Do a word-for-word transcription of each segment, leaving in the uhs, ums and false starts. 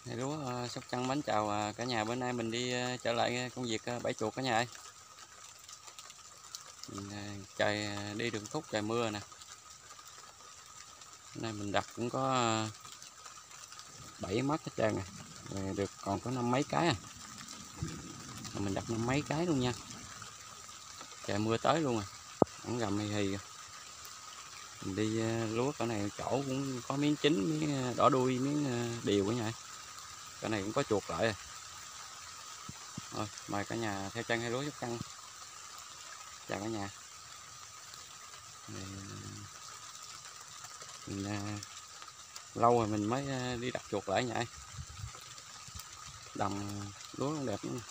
Này lúa uh, Sóc Trăng mến chào uh, cả nhà. Bữa nay mình đi uh, trở lại công việc uh, bẫy chuột cả nhà ơi. Mình, uh, trời uh, đi đường khúc trời mưa nè. Hôm nay mình đặt cũng có uh, bảy mắt hết trơn nè. Rồi được còn có năm mấy cái à. Rồi mình đặt năm mấy cái luôn nha. Trời mưa tới luôn à. Ổng gầm hì hì. Mình đi uh, lúa cỡ này chỗ cũng có miếng chín, miếng đỏ đuôi, miếng uh, điều cả nhà. Cỡ này cũng có chuột lại rồi. Rồi, mời cả nhà theo chân hay lúa Sóc Trăng. Chào cả nhà. Rồi, mình uh, lâu rồi mình mới uh, đi đặt chuột lại nha. Đồng lúa cũng đẹp nữa.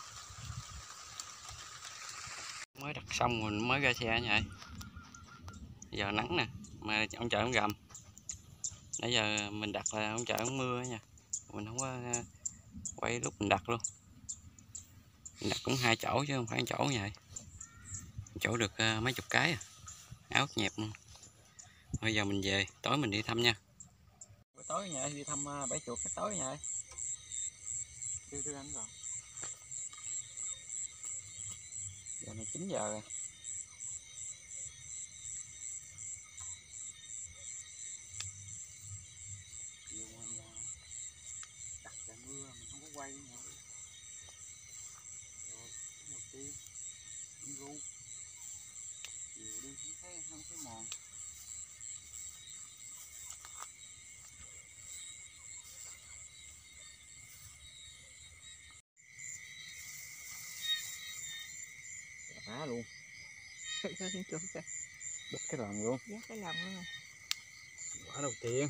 Mới đặt xong mình mới ra xe nha. Giờ nắng nè, mà ông trời ông gầm. Nãy giờ mình đặt là ông trời ông mưa nha. Mình không có uh, quay lúc mình đặt luôn. Mình đặt cũng hai chỗ chứ không phải một chỗ nha. Chỗ được uh, mấy chục cái à. Áo nhẹp luôn. Bây giờ mình về, tối mình đi thăm nha. Buổi tối nha, đi thăm uh, bẫy chuột cái tối nha. Chưa chưa ăn rồi. Giờ này chín giờ rồi. Giờ mình uh, đặt trời mưa mình không có quay nha. Rồi, cái đầu tiên cũng ru. Chiều đi không thấy không thấy mòn. Phá luôn. Đứt cái lòng luôn. Dắt cái lòng luôn. Quả đầu tiên.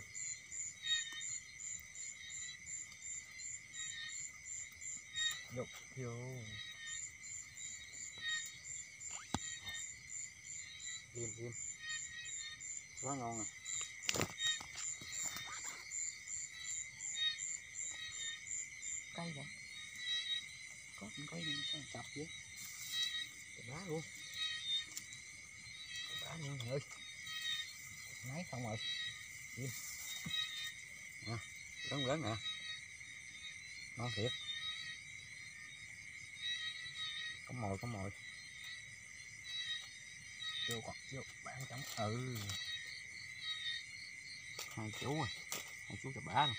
Đục vô. Im im. Quá ngon à. Cây vậy. Có con cây này sao chập vậy? Cái đá luôn. Cái đá luôn ơi. Máy xong rồi. Im. Nè, lớn lớn nè. Ngon thiệt. Có mồi có mồi. Vô còn vô bán trống. Ừ. Hai chú rồi. Hai chú chà bá luôn.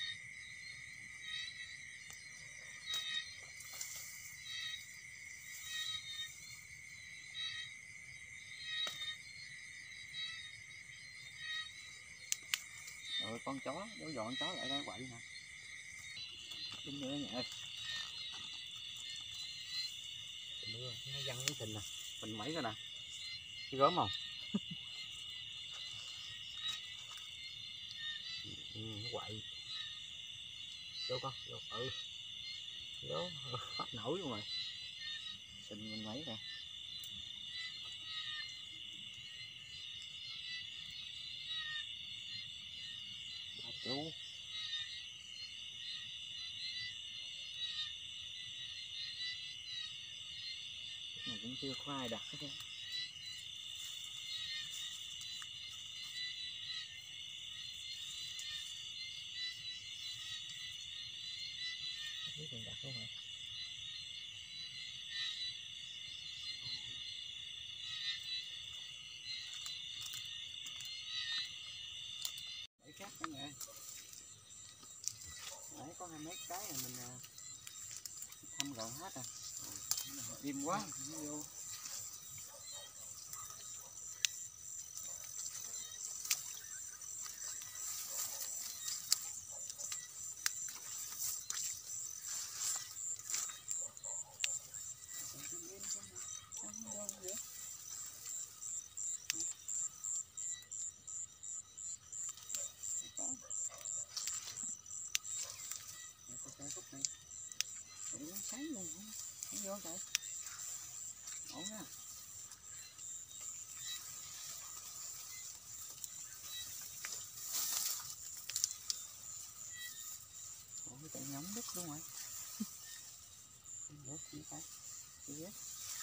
Rồi con chó, đố dọn chó lại đây quậy nè. Dính nữa nha ơi. Mưa nó văng cái thình nè, mình mấy rồi nè. Cái gớm không? Ừ, nó quậy. Vô con, vô, ừ. Vô, phát nổi luôn rồi. Xình mình mấy nè. Bà chú. Mà cũng chưa có ai đặt hết á. Biết mình đặt luôn hả? Để khác cả nhà. Nãy có hai mấy cái rồi mình thăm gọn hết rồi. Im quá, nó vô. Khúc này để nó sáng luôn, nó vô trời, ổn nha. Ủa cái chạy ngắm đứt luôn rồi. Nước gì phải gì á?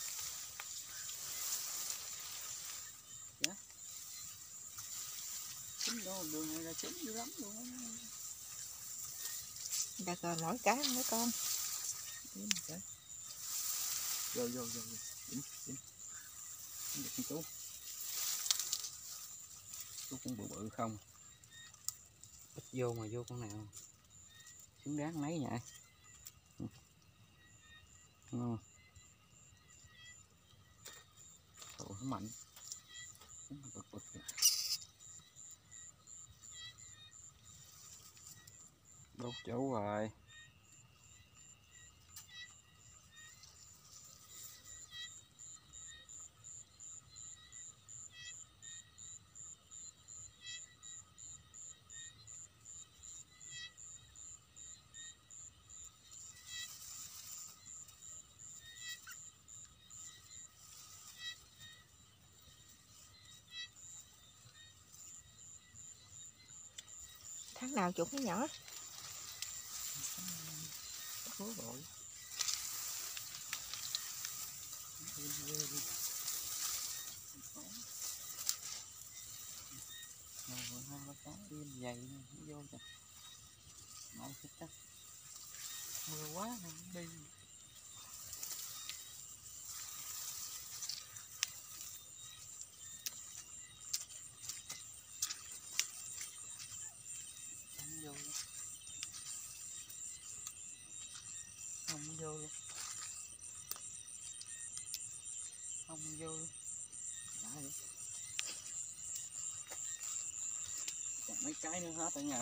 Dạ. Chín đô đường này là chín dữ lắm luôn á. Đặt rồi mỗi cái mấy con. Vô vô vô. Dính dính. Được con chú. Chú cũng bự bự không. Ít vô mà vô con nào xứng đáng mấy vậy. Ừ. Ủa, nó mạnh. Bực bực. Đốt chú rồi. Tháng nào chuột nó nhỏ. Cố rồi. Rồi hai ba cái im dày nó vô kìa. Ngon thích đó. Mưa quá không đi. Không vô luôn. Không vô luôn. Không vô luôn. Đã vậy. Còn mấy cái nữa hết ở nhà.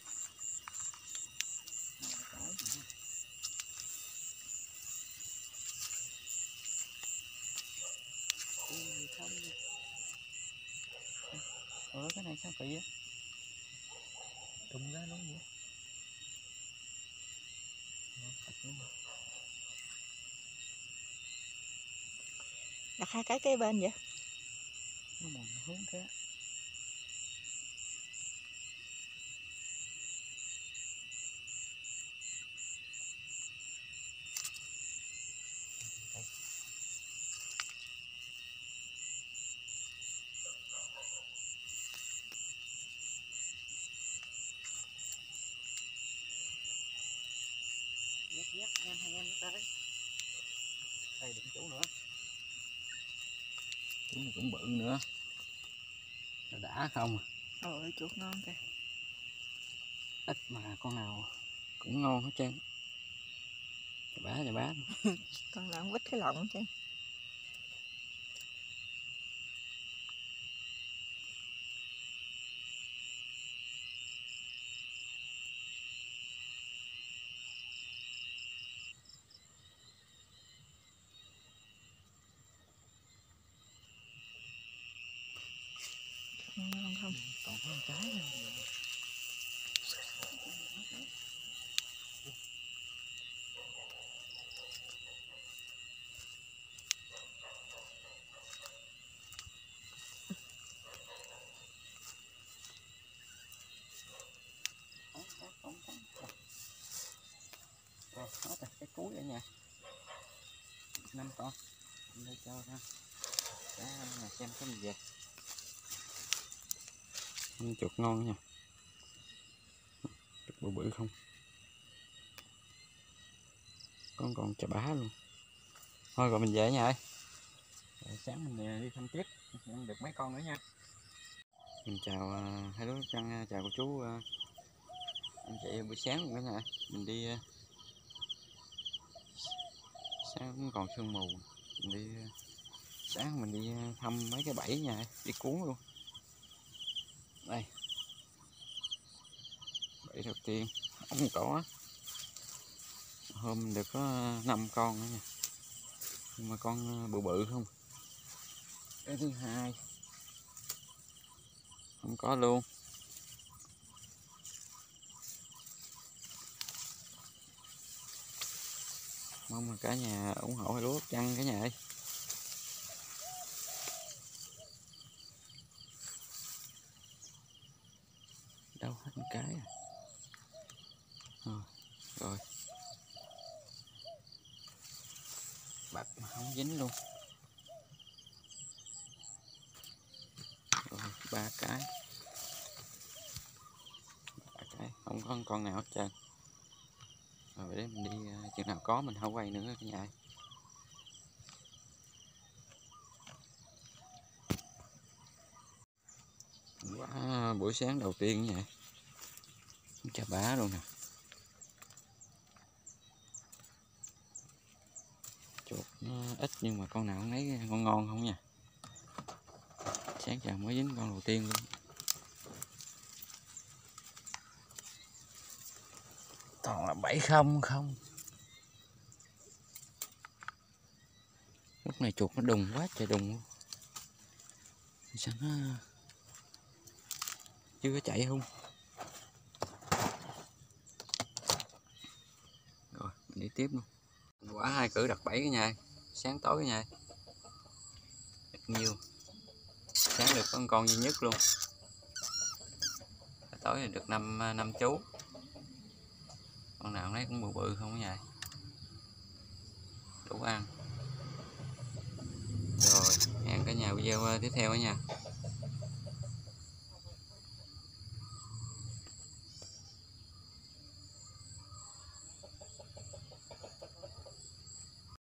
Ủa cái này sao kỳ á? Trùng ra luôn vậy? Đặt hai cái kế bên vậy. Nó mòn hướng cái. Nhét nhét em hai em nó tới. Đây đừng chú nữa. Chú này cũng bự nữa. Nó đã không à? Ôi chuột ngon kìa. Ít mà con nào cũng ngon hết trơn. Chà bá chà bá. Con nào cũng quýt cái lọng chứ. Ngon không? Còn có một cái nữa. Rồi hết rồi, cái cuối ở nhà. Năm con. Đây cho ra. Đó, là xem có gì về. Con chuột ngon nha. Chuột bự bự không. Con còn chà bá luôn. Thôi rồi mình về nhà ơi. Rồi sáng mình đi thăm tiếp. Ăn được mấy con nữa nha. Mình chào uh, hai đứa Trăng, chào cô chú uh, anh chị buổi sáng luôn cả nhà. Mình đi uh, sáng còn sương mù. Mình đi uh, sáng mình đi uh, thăm mấy cái bẫy nhà, đi cuốn luôn. Đây. Bẫy đầu tiên không có. Hôm mình được có năm con nữa nha. Nhưng mà con bự bự không. Cái thứ hai không có luôn. Mong mà cả nhà ủng hộ hai đứa Trăng cả nhà ơi. Đâu hết một cái à. Rồi, rồi. Bạch mà không dính luôn. Rồi, ba cái. Ba cái, không có con nào hết trơn. Rồi để mình đi chừng nào có mình không quay nữa cả nhà. Quá buổi sáng đầu tiên vậy. Chà bá luôn nè. Chuột nó ít nhưng mà con nào cũng lấy ngon ngon không nha. Sáng chào mới dính con đầu tiên luôn. Toàn là bảy không không. Lúc này chuột nó đùng quá trời đùng luôn. Sao nó chưa có chạy không? Rồi mình đi tiếp luôn. Quả hai cử đặt bẫy cả nhà. Sáng tối cả nhà. Được nhiều. Sáng được có con, con duy nhất luôn. Tối là được năm năm chú. Con nào nấy cũng bự bự không cả nhà. Đủ ăn. Rồi hẹn cả nhà video tiếp theo cả nhà.